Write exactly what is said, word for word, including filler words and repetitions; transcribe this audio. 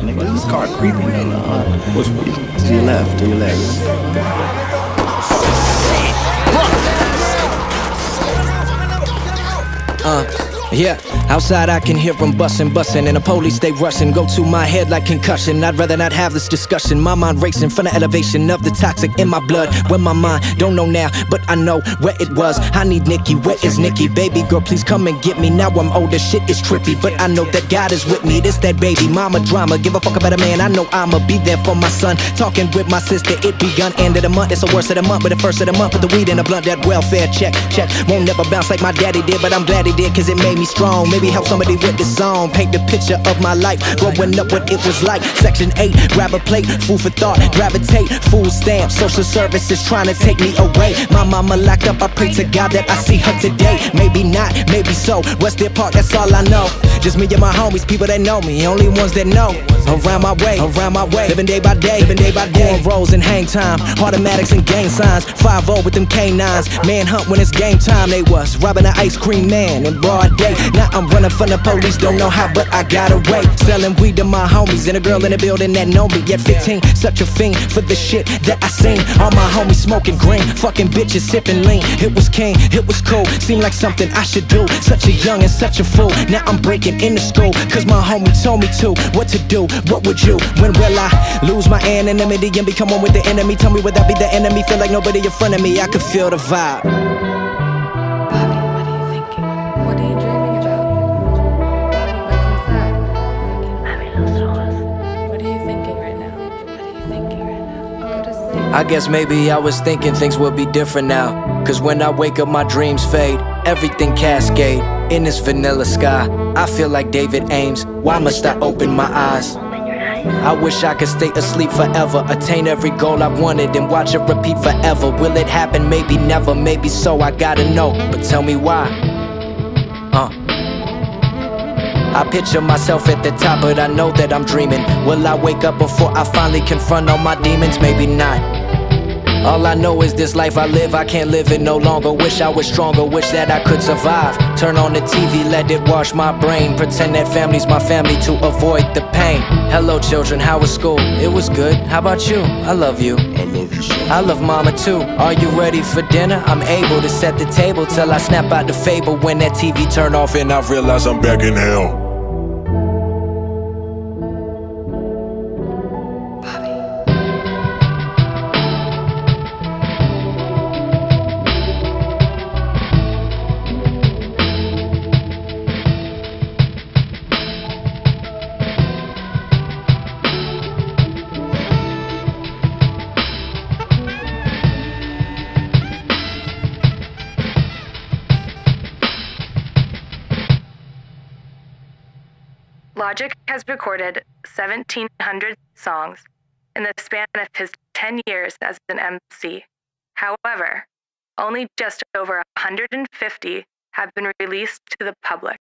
nigga. This car creepy, nigga. Uh, what's to your left, to your left. Uh, yeah, outside I can hear them bussin', bussin', and the police they rushin'. Go to my head like concussion. I'd rather not have this discussion. My mind racing from the elevation of the toxic in my blood. Where my mind don't know now, but I know where it was. I need Nikki, where is Nikki? Baby girl, please come and get me. Now I'm older, shit is trippy, but I know that God is with me. This that baby mama drama. Give a fuck about a man. I know I'ma be there for my son. Talking with my sister, it begun. End of the month, it's the worst of the month, but the first of the month, put the weed in the blunt. That welfare check, check. Won't never bounce like my daddy did, but I'm glad he did, cause it made me strong. Maybe help somebody with this song. Paint the picture of my life, growing up what it was like. Section eight, grab a plate, food for thought, gravitate, food stamp, social services trying to take me away. My mama locked up, I pray to God that I see her today. Maybe not, maybe so. West Deer Park, that's all I know. Just me and my homies, people that know me, only ones that know. Around my way, around my way, living day by day, living day by day. Rolls and hang time, automatics and gang signs. five oh with them canines, manhunt when it's game time. They was robbing an ice cream man in broad day. Now I'm running from the police, don't know how, but I got away. Selling weed to my homies, and a girl in the building that know me. At fifteen, such a fiend for the shit that I seen. All my homies smoking green, fucking bitches sipping lean. It was king, it was cool, seemed like something I should do. Such a young and such a fool, now I'm breaking into school, cause my homie told me to. What to do, what would you? When will I lose my anonymity and become one with the enemy? Tell me, would I be the enemy? Feel like nobody in front of me, I could feel the vibe. Bobby, what are you thinking? What are you dreaming about? Bobby, what's inside? What are you thinking right now? What are you thinking right now? Go to sleep. I guess maybe I was thinking things would be different now, cause when I wake up my dreams fade, everything cascade in this vanilla sky. I feel like David Ames, why must I open my eyes? I wish I could stay asleep forever, attain every goal I wanted and watch it repeat forever. Will it happen? Maybe never, maybe so, I gotta know, but tell me why. Uh. I picture myself at the top, but I know that I'm dreaming. Will I wake up before I finally confront all my demons? Maybe not. All I know is this life I live, I can't live it no longer. Wish I was stronger, wish that I could survive. Turn on the T V, let it wash my brain. Pretend that family's my family to avoid the pain. Hello children, how was school? It was good, how about you? I love you. I love you so. I love mama too. Are you ready for dinner? I'm able to set the table till I snap out the fable. When that T V turn off and I realize I'm back in hell. Logic has recorded seventeen hundred songs in the span of his ten years as an M C. However, only just over one hundred fifty have been released to the public.